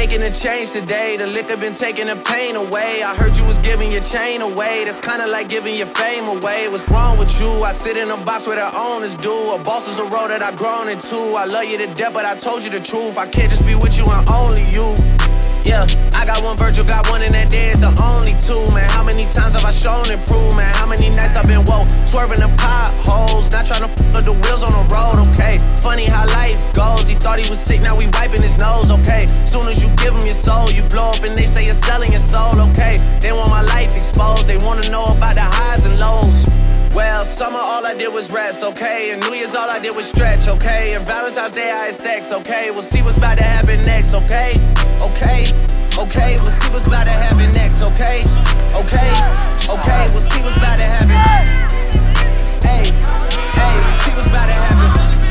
making a change today. The liquor been taking the pain away. I heard you was giving your chain away. That's kinda like giving your fame away. What's wrong with you? I sit in a box where the owners do. A boss is a role that I've grown into. I love you to death, but I told you the truth. I can't just be with you and only you. Yeah, I got one Virgil, got one, and that there is the only two, man. How many times have I shown and proved, man? How many nights I've been woke, swerving the potholes, not trying to put the wheels on the road, okay? Funny how life goes, he thought he was sick, now we wiping his nose, okay? Soon as you give him your soul, you blow up and they say you're selling your soul, okay? They want my life exposed, they wanna know about the highs and lows. Well, summer all I did was rest, okay? And New Year's all I did was stretch, okay? And Valentine's Day I had sex, okay? We'll see what's about to happen next, okay? Okay, okay, we'll see what's about to happen next, okay? Okay, okay, we'll see what's about to happen. Hey, hey, we'll see what's about to happen.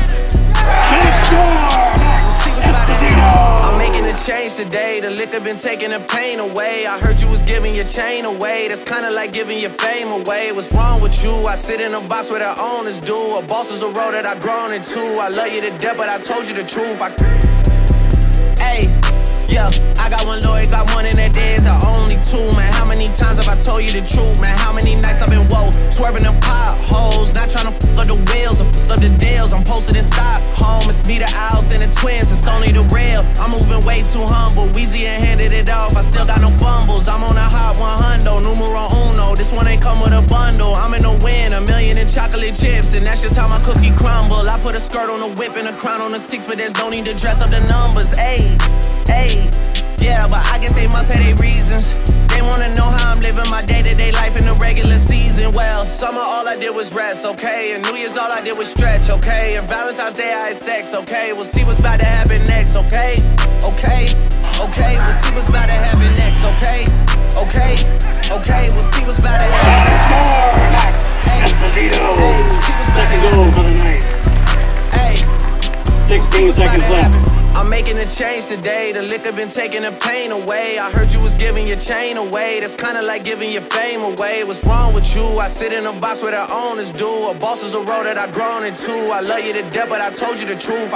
We'll see what's about to happen. I'm making a change today. The liquor been taking the pain away. I heard you was giving your chain away. That's kinda like giving your fame away. What's wrong with you? I sit in a box where the owners do. A boss is a role that I've grown into. I love you to death, but I told you the truth. Hey, yeah, I got one lawyer, got one, and that there is the only two, man. How many times have I told you the truth, man? How many nights I've been woke, swerving the potholes, not trying to fuck up the wheels or fuck up the deals. I'm posted in Stockholm, it's me, the Owls, and the twins, it's only the real. I'm moving way too humble, Weezy and handed it off, I still got no fumbles. I'm on a hot 100, numero uno, this one ain't come with a bundle. I'm in the win, $1 million in chocolate chips, and that's just how my cookie crumble. I put a skirt on a whip and a crown on a 6, but there's no need to dress up the numbers, ayy. Hey, yeah, but I guess they must have their reasons. They wanna know how I'm living my day-to-day life in the regular season. Well, summer all I did was rest, okay? And New Year's all I did was stretch, okay? And Valentine's Day I had sex, okay? We'll see what's about to happen next, okay? Okay, okay, we'll see what's about to happen next, okay? Okay, okay, we'll see what's about to happen. Hey, Esposito, hey, we'll see what's about to second goal for the night. Hey, 16 seconds left. I'm making a change today. The liquor been taking the pain away. I heard you was giving your chain away. That's kinda like giving your fame away. What's wrong with you? I sit in a box where the owners do. A boss is a role that I've grown into. I love you to death, but I told you the truth.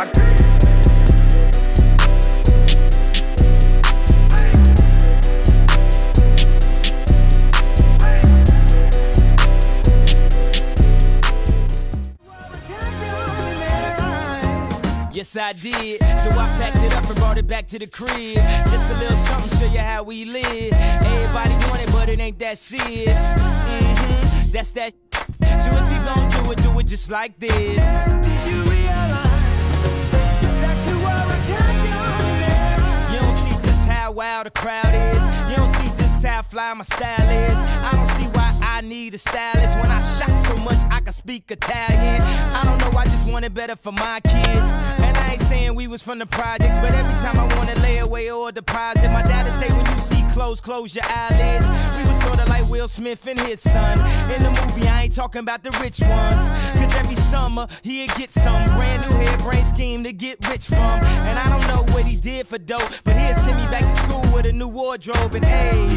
Yes, I did. So I packed it up and brought it back to the crib. Just a little something, show you how we live. Everybody want it, but it ain't that serious. That's that. So if you gon' do it just like this. Did you realize that you are a champion? You don't see just how wild the crowd is. You don't see just how fly my style is. I don't see why I need a stylist when I shot so much I can speak Italian. I don't know, I just want it better for my kids. And I ain't saying we was from the projects, but every time I want to lay away or deposit, my dad'd say when you see clothes, close your eyelids. We was sorta like Will Smith and his son. In the movie, I ain't talking about the rich ones, cause every summer he'd get some brand new hairbrain scheme to get rich from. And I don't know what he did for dope, but he'd send me back to school with a new wardrobe. And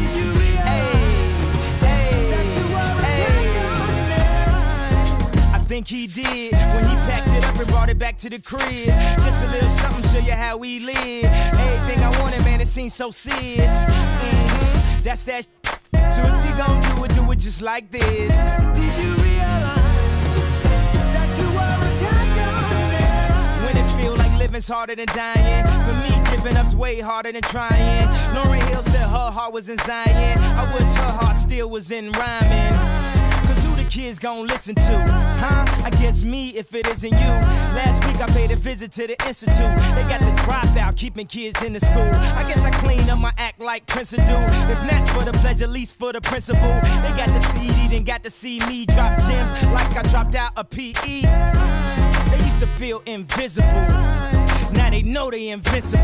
I think he did when he packed it up and brought it back to the crib. Just a little something, show you how we live. Everything I wanted, man, it seems so serious. That's that. So if you gon' do it just like this. Did you realize that you are a champion? When it feel like living's harder than dying, for me giving up's way harder than trying. Lauryn Hill said her heart was in Zion. I wish her heart still was in rhyming. Cause who the kids gon' listen to? Huh? I guess me if it isn't you. Last week I paid a visit to the institute. They got the dropout keeping kids in the school. I guess I clean up my act like Prince do. If not for the pleasure, at least for the principle. They got the CD, then got to see me drop gems like I dropped out a PE. They used to feel invisible. Now they know they invincible.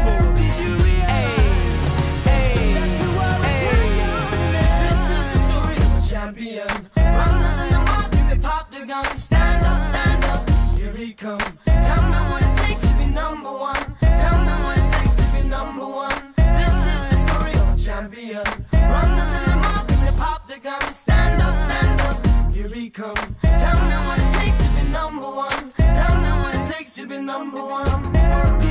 Champion, runners in the market, they pop the gun. Stand up, here he comes. Tell me what it takes to be number one. Tell me what it takes to be number one. This is the story of a champion. Runners in the market, they pop the gun. Stand up, here he comes. Tell me what it takes to be number one. Tell me what it takes to be number one.